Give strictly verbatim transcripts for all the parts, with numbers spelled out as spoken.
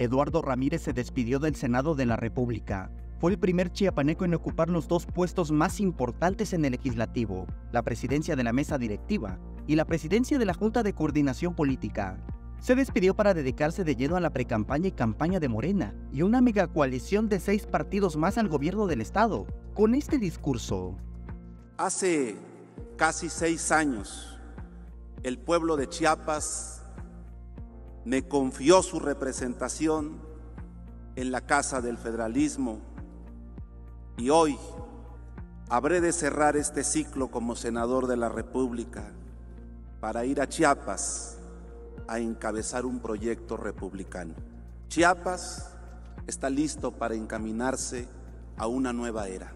Eduardo Ramírez se despidió del Senado de la República. Fue el primer chiapaneco en ocupar los dos puestos más importantes en el legislativo, la presidencia de la mesa directiva y la presidencia de la Junta de Coordinación Política. Se despidió para dedicarse de lleno a la precampaña y campaña de Morena y una megacoalición de seis partidos más al gobierno del estado. Con este discurso: hace casi seis años, el pueblo de Chiapas me confió su representación en la Casa del Federalismo y hoy habré de cerrar este ciclo como senador de la República para ir a Chiapas a encabezar un proyecto republicano. Chiapas está listo para encaminarse a una nueva era.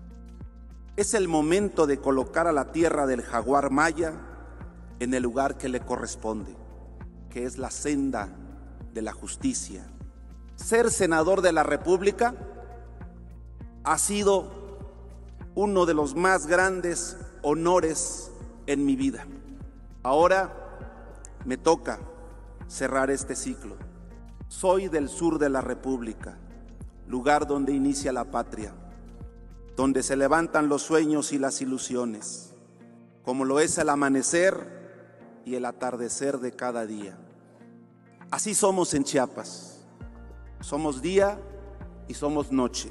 Es el momento de colocar a la tierra del jaguar maya en el lugar que le corresponde, que es la senda de la justicia. Ser senador de la República ha sido uno de los más grandes honores en mi vida. Ahora me toca cerrar este ciclo. Soy del sur de la República, lugar donde inicia la patria, donde se levantan los sueños y las ilusiones, como lo es el amanecer y el atardecer de cada día. Así somos en Chiapas. Somos día y somos noche.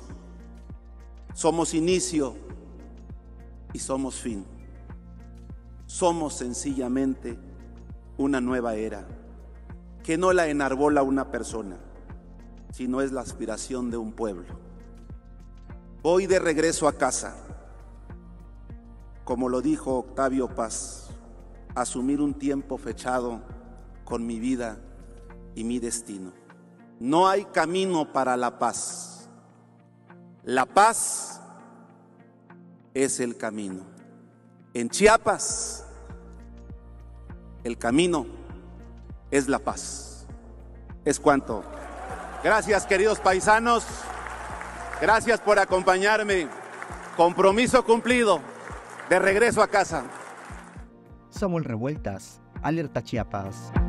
Somos inicio y somos fin. Somos sencillamente una nueva era, que no la enarbola una persona, sino es la aspiración de un pueblo. Voy de regreso a casa, como lo dijo Octavio Paz, a asumir un tiempo fechado con mi vida y mi destino. No hay camino para la paz. La paz es el camino. En Chiapas, el camino es la paz. Es cuanto. Gracias, queridos paisanos. Gracias por acompañarme. Compromiso cumplido. De regreso a casa. Samuel Revueltas, Alerta Chiapas.